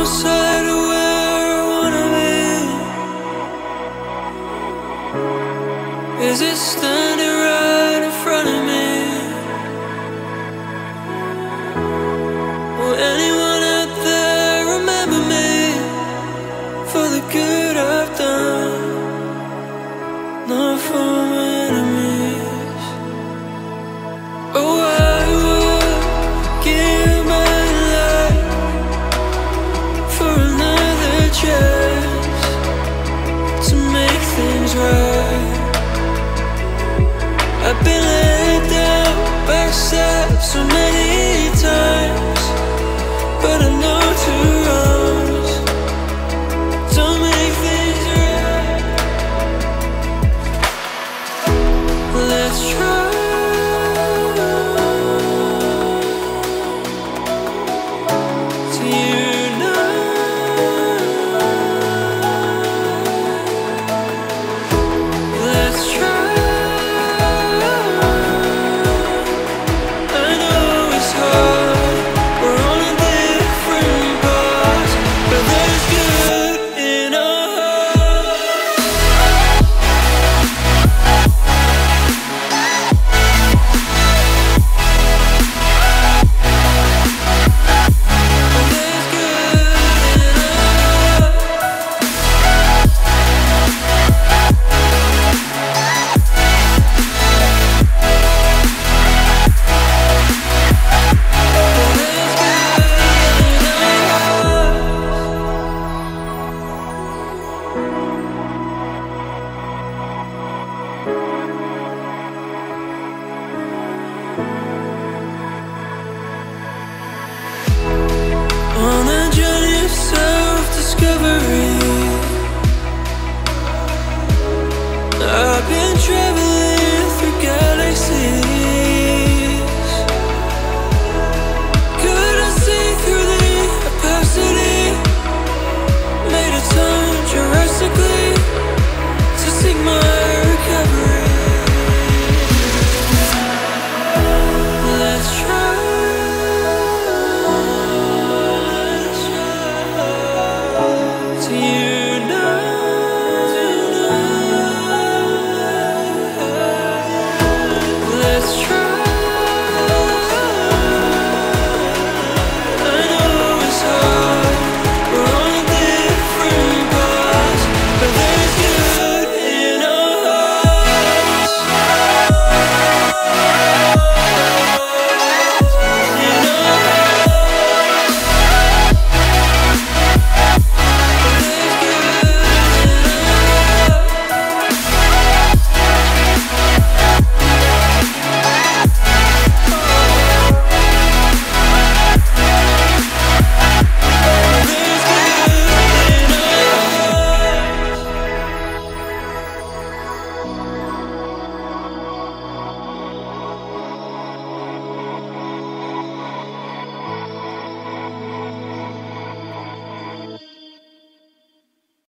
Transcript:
sight of where I wanna be. Is it standing right in front of me? Will anyone out there remember me for the good I've done? Not for my enemies. Oh, I would give my life for another chance to make things right. I've been let down by yourself so many times, but I know to runs don't make things right. Let's try to unite. Let's try. I know it's hard, we're on a different path, but there's good in our hearts. There's good in our on a journey of self-discovery. I've been traveling